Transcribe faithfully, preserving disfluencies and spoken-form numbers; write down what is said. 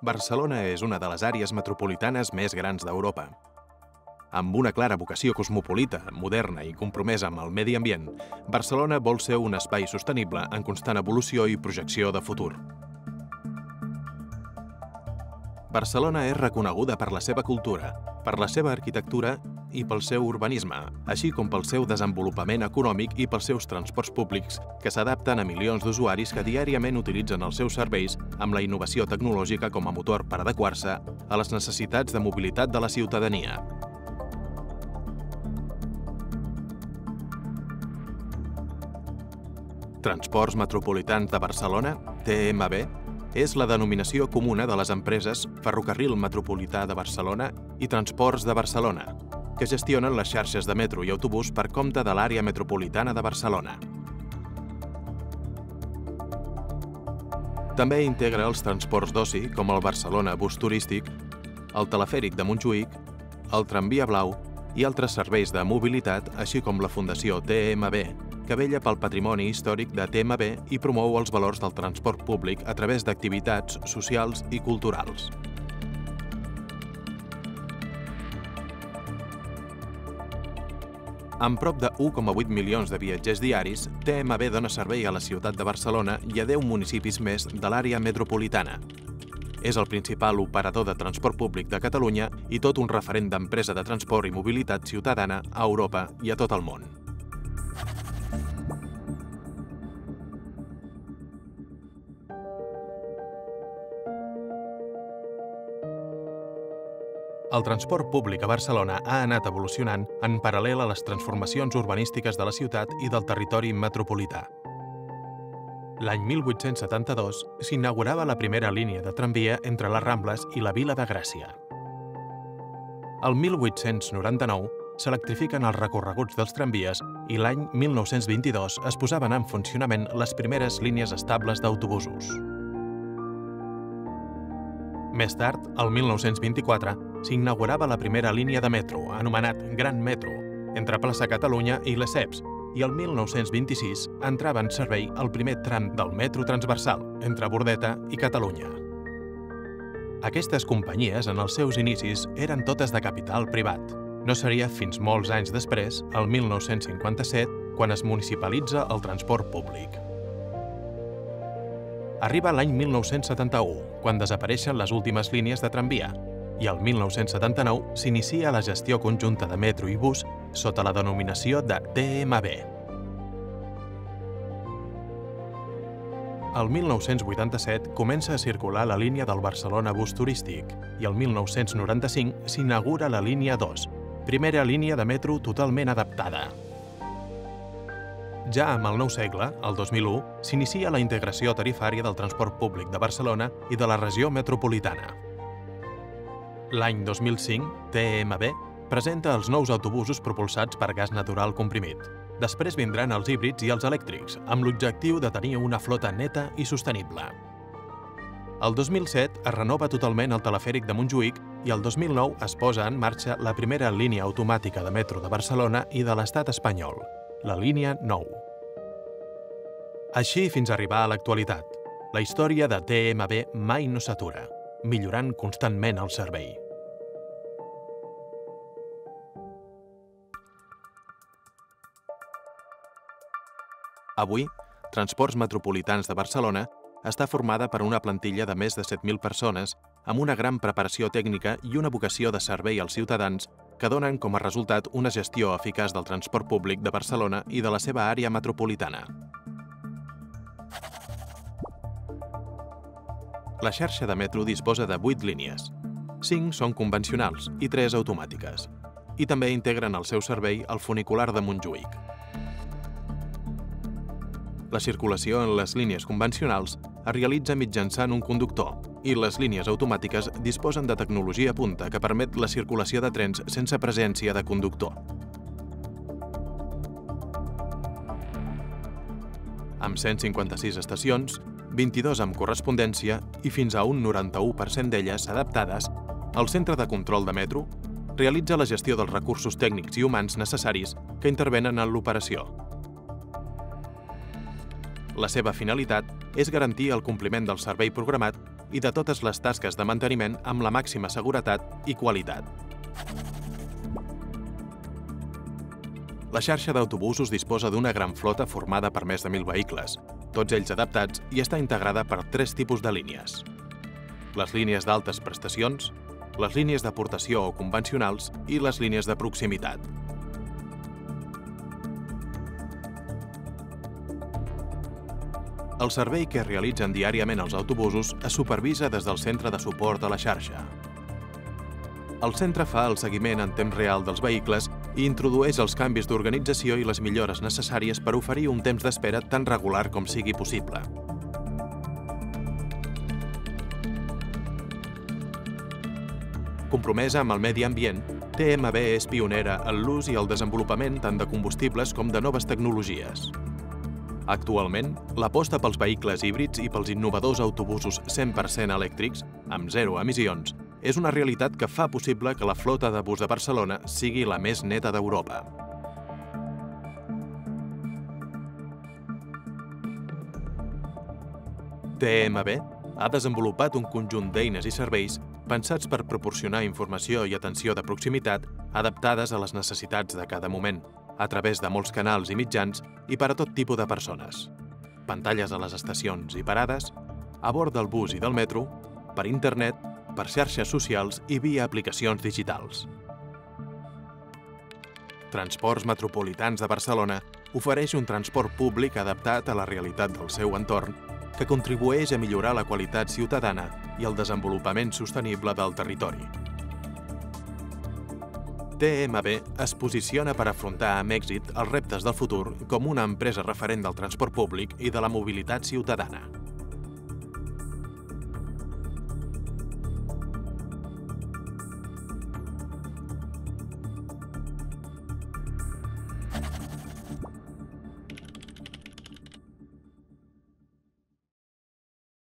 Barcelona és una de les àrees metropolitanes més grans d'Europa. Amb una clara vocació cosmopolita, moderna i compromesa amb el medi ambient, Barcelona vol ser un espai sostenible en constant evolució i projecció de futur. Barcelona és reconeguda per la seva cultura, per la seva arquitectura i pel seu urbanisme, així com pel seu desenvolupament econòmic i pels seus transports públics, que s'adapten a milions d'usuaris que diàriament utilitzen els seus serveis amb la innovació tecnològica com a motor per adequar-se a les necessitats de mobilitat de la ciutadania. Transports Metropolitans de Barcelona, T M B, és la denominació comuna de les empreses Ferrocarril Metropolità de Barcelona i Transports de Barcelona, que gestionen les xarxes de metro i autobús per compte de l'àrea metropolitana de Barcelona. També integra els transports d'oci, com el Barcelona Bus Turístic, el Telefèric de Montjuïc, el Tramvia Blau i altres serveis de mobilitat, així com la Fundació T M B, que vetlla pel patrimoni històric de T M B i promou els valors del transport públic a través d'activitats socials i culturals. Amb prop de u coma vuit milions de viatgers diaris, T M B dona servei a la ciutat de Barcelona i a deu municipis més de l'àrea metropolitana. És el principal operador de transport públic de Catalunya i tot un referent d'empresa de transport i mobilitat ciutadana a Europa i a tot el món. El transport públic a Barcelona ha anat evolucionant en paral·lel a les transformacions urbanístiques de la ciutat i del territori metropolità. L'any mil vuit-cents setanta-dos s'inaugurava la primera línia de tramvia entre les Rambles i la Vila de Gràcia. El mil vuit-cents noranta-nou s'electrifiquen els recorreguts dels tramvies i l'any mil nou-cents vint-i-dos es posaven en funcionament les primeres línies estables d'autobusos. Més tard, el mil nou-cents vint-i-quatre, s'inaugurava la primera línia de metro, anomenat Gran Metro, entre Plaça Catalunya i Lesseps, i el mil nou-cents vint-i-sis entrava en servei el primer tram del metro transversal, entre Bordeta i Catalunya. Aquestes companyies, en els seus inicis, eren totes de capital privat. No seria fins molts anys després, el mil nou-cents cinquanta-set, quan es municipalitza el transport públic. Arriba l'any mil nou-cents setanta-u, quan desapareixen les últimes línies de tramvia, i el mil nou-cents setanta-nou s'inicia la gestió conjunta de metro i bus sota la denominació de T M B. El mil nou-cents vuitanta-set comença a circular la línia del Barcelona Bus Turístic i el mil nou-cents noranta-cinc s'inaugura la línia dos, primera línia de metro totalment adaptada. Ja amb el nou segle, el dos mil u, s'inicia la integració tarifària del transport públic de Barcelona i de la regió metropolitana. L'any dos mil cinc, T M B presenta els nous autobusos propulsats per gas natural comprimit. Després vindran els híbrids i els elèctrics, amb l'objectiu de tenir una flota neta i sostenible. El dos mil set es renova totalment el telefèric de Montjuïc i el dos mil nou es posa en marxa la primera línia automàtica de metro de Barcelona i de l'estat espanyol, la línia nou. Així fins a arribar a l'actualitat. La història de T M B mai no s'atura, millorant constantment el servei. Avui, Transports Metropolitans de Barcelona està formada per una plantilla de més de set mil persones amb una gran preparació tècnica i una vocació de servei als ciutadans que donen com a resultat una gestió eficaç del transport públic de Barcelona i de la seva àrea metropolitana. La xarxa de metro disposa de vuit línies. cinc són convencionals i tres automàtiques. I també integren al seu servei el funicular de Montjuïc. La circulació en les línies convencionals es realitza mitjançant un conductor i les línies automàtiques disposen de tecnologia punta que permet la circulació de trens sense presència de conductor. Amb cent cinquanta-sis estacions, vint-i-dos amb correspondència i fins a un noranta-u per cent d'elles adaptades, el Centre de Control de Metro realitza la gestió dels recursos tècnics i humans necessaris que intervenen en l'operació. La seva finalitat és garantir el compliment del servei programat i de totes les tasques de manteniment amb la màxima seguretat i qualitat. La xarxa d'autobusos disposa d'una gran flota formada per més de mil vehicles, tots ells adaptats, i està integrada per tres tipus de línies. Les línies d'altes prestacions, les línies d'aportació o convencionals i les línies de proximitat. El servei que realitzen diàriament els autobusos es supervisa des del centre de suport a la xarxa. El centre fa el seguiment en temps real dels vehicles i introdueix els canvis d'organització i les millores necessàries per oferir un temps d'espera tan regular com sigui possible. Compromesa amb el medi ambient, T M B és pionera en l'ús i el desenvolupament tant de combustibles com de noves tecnologies. Actualment, l'aposta pels vehicles híbrids i pels innovadors autobusos cent per cent elèctrics, amb zero emissions, és una realitat que fa possible que la flota de bus de Barcelona sigui la més neta d'Europa. T M B ha desenvolupat un conjunt d'eines i serveis pensats per proporcionar informació i atenció de proximitat adaptades a les necessitats de cada moment, a través de molts canals i mitjans i per a tot tipus de persones. Pantalles a les estacions i parades, a bord del bus i del metro, per internet, per xarxes socials i via aplicacions digitals. Transports Metropolitans de Barcelona ofereix un transport públic adaptat a la realitat del seu entorn que contribueix a millorar la qualitat ciutadana i el desenvolupament sostenible del territori. T M B es posiciona per afrontar amb èxit els reptes del futur com una empresa referent del transport públic i de la mobilitat ciutadana.